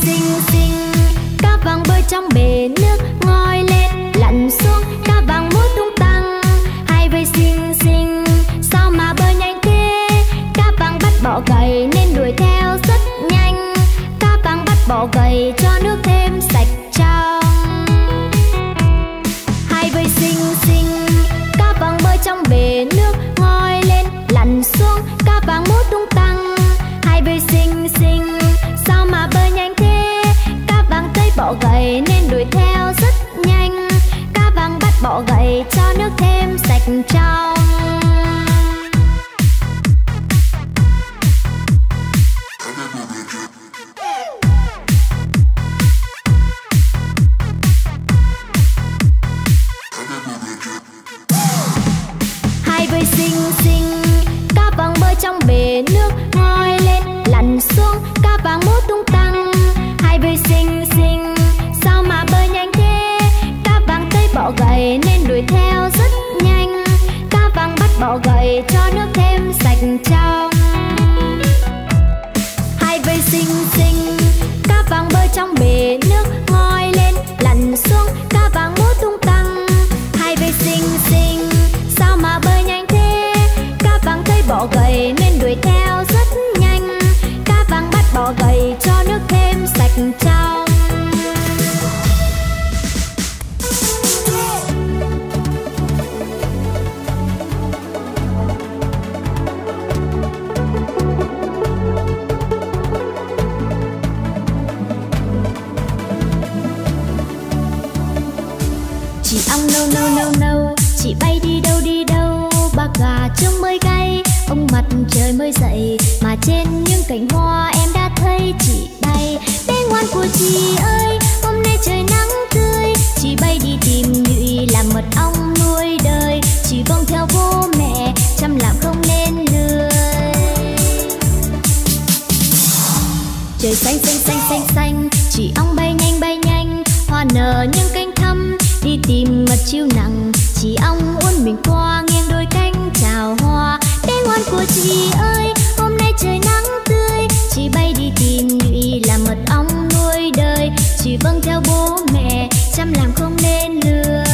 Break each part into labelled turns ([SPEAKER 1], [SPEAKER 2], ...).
[SPEAKER 1] xinh xinh, cá vàng bơi trong bể nước, ngoi lên lặn xuống, cá vàng múa tung tăng. Hai vây xinh xinh, sao mà bơi nhanh thế? Cá vàng bắt bọ gầy nên đuổi theo rất nhanh. Cá vàng bắt bọ gầy cho nước thêm sạch trong. Hai vây xinh xinh, cá vàng bơi trong bể nước, ngoi lên lặn xuống, cá vàng múa tung tăng. Hai vây xinh xinh, sao mà bơi nhanh thế? Cá vàng thấy bọ gầy nên đuổi theo rất nhanh. Cá vàng bắt bọ gầy cho nước thêm sạch trong. Hai vây xinh xinh, cá vàng bơi trong bể nước, ngoi lên lặn xuống, cá vàng múa tung tăng. Hai vây xinh xinh, sao mà bơi nhanh thế? Cá vàng thấy bọ gầy nên đuổi theo rất nhanh. Cá vàng bắt bọ gầy cho nước thêm sạch trong. Hai vây xinh xinh, cá vàng bơi trong bể nước, ngoi lên lặn xuống, cá vàng múa tung tăng. Hai vây xinh xinh, sao mà bơi nhanh thế? Cá vàng thấy bọ gầy nên đuổi theo rất nhanh. Cá vàng bắt bọ gầy cho nước thêm sạch trong. Chị ong nâu nâu nâu nâu, chị bay đi đâu đi đâu? Bác gà trông mới gay, ông mặt trời mới dậy, mà trên những cành hoa em đã thấy chị đây. Bé ngoan của chị ơi, hôm nay trời nắng tươi, chị bay đi tìm nhụy làm mật ong nuôi đời. Chị vâng theo bố mẹ, chăm làm không nên lười. Trời xanh xanh xanh xanh xanh, chị ong bay nhanh, hoa nở những cánh thắm, đi tìm mật chiêu nặng. Chị ong uốn mình qua nghiêng đôi cánh chào hoa. Bé ngoan của chị ơi, hôm nay trời nắng tươi, chị bay đi tìm nhụy làm mật ong nuôi đời. Chị vâng theo bố mẹ, chăm làm không nên lười.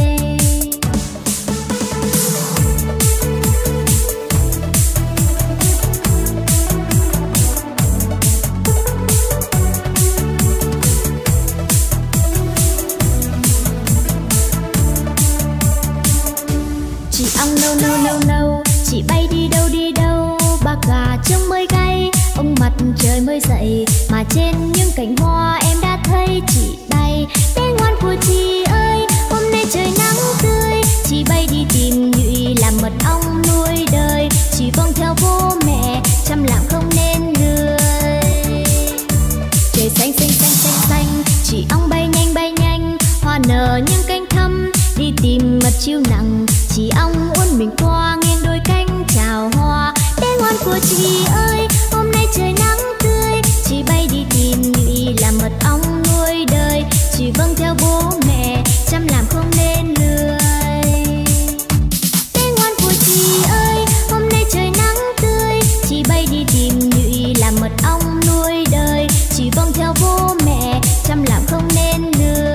[SPEAKER 1] Chị ong nâu nâu nâu nâu, chị bay đi đâu đi đâu? Bác gà trông mới gay, ông mặt trời mới dậy, mà trên những cành hoa em đã thấy chị đây. Bé ngoan của chị ơi, hôm nay trời nắng tươi, chị bay đi tìm nhụy làm mật ong nuôi đời. Chị vâng theo bố mẹ, chăm làm không nên lười. Trời xanh xanh xanh xanh xanh, chị ong bay nhanh, hoa nở những cánh thắm, đi tìm mật chiêu nặng. Chị ong uốn mình qua nghiêng đôi cánh chào hoa. Bé ngoan của chị ơi, hôm nay trời nắng tươi, chị bay đi tìm nhụy làm mật ong nuôi đời. Chị vâng theo bố mẹ, chăm làm không nên lười. Bé ngoan của chị ơi, hôm nay trời nắng tươi, chị bay đi tìm nhụy làm mật ong nuôi đời. Chị vâng theo bố mẹ, chăm làm không nên lười.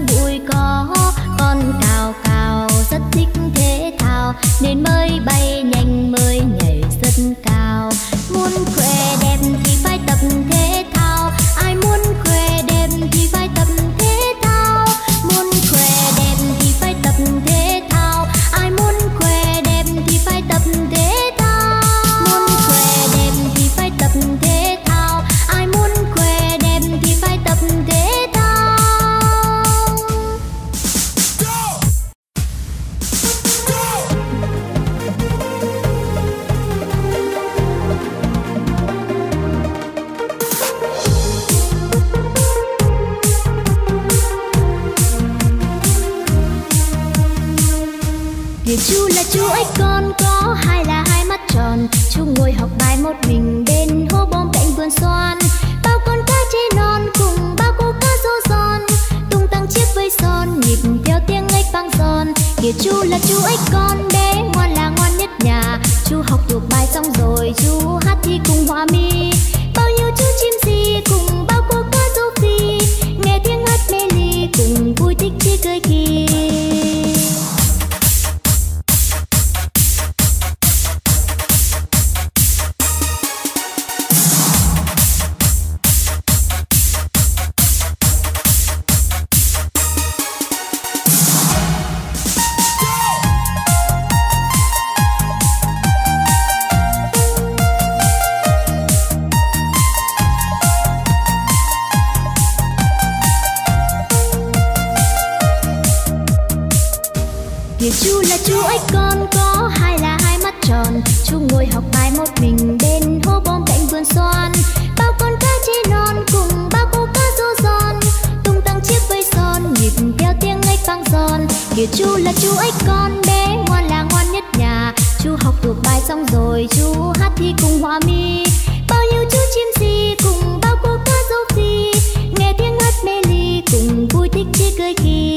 [SPEAKER 1] trong bụi cỏ. Con cào cào rất thích thể thao nên mới bay nhanh mới nhảy rất cao. Muốn khỏe đẹp thì phải tập thể thao, ai muốn khỏe đẹp thì phải tập thể thao. Muốn khỏe đẹp thì phải tập thể thao, ai muốn khỏe đẹp thì phải tập thể thao. Muốn khỏe đẹp thì phải tập thể thao, ai muốn khỏe đẹp thì phải tập thể thao. Kìa chú là chú ếch con có hai là hai mắt tròn, chú ngồi học bài một mình bên hố bom cạnh vườn xoan. Bao con cá chê non cùng bao cô cá rô son, tung tăng chiếc vây son nhịp theo tiếng ếch vang giòn. Kìa chú là chú ếch con bé ngoan là ngoan nhất nhà, chú học thuộc bài xong rồi chú hát thi cùng hòa mi. Bao nhiêu chú chim gì cùng bao cô cá rô phi, nghe tiếng hát mê ly cùng vui thích chí cười kỳ. Kìa chú là chú ếch con có hai là hai mắt tròn, chú ngồi học bài một mình bên hố bom cạnh vườn xoan. Bao con cá chê non cùng bao cô cá rô son, tung tăng chiếc vây son nhịp theo tiếng ếch vang giòn. Kìa chú là chú ếch con bé ngoan là ngoan nhất nhà, chú học thuộc bài xong rồi chú hát thi cùng hòa mi. Bao nhiêu chú chim gì cùng bao cô cá rô phi, nghe tiếng hát mê ly cùng vui thích chí cười kỳ.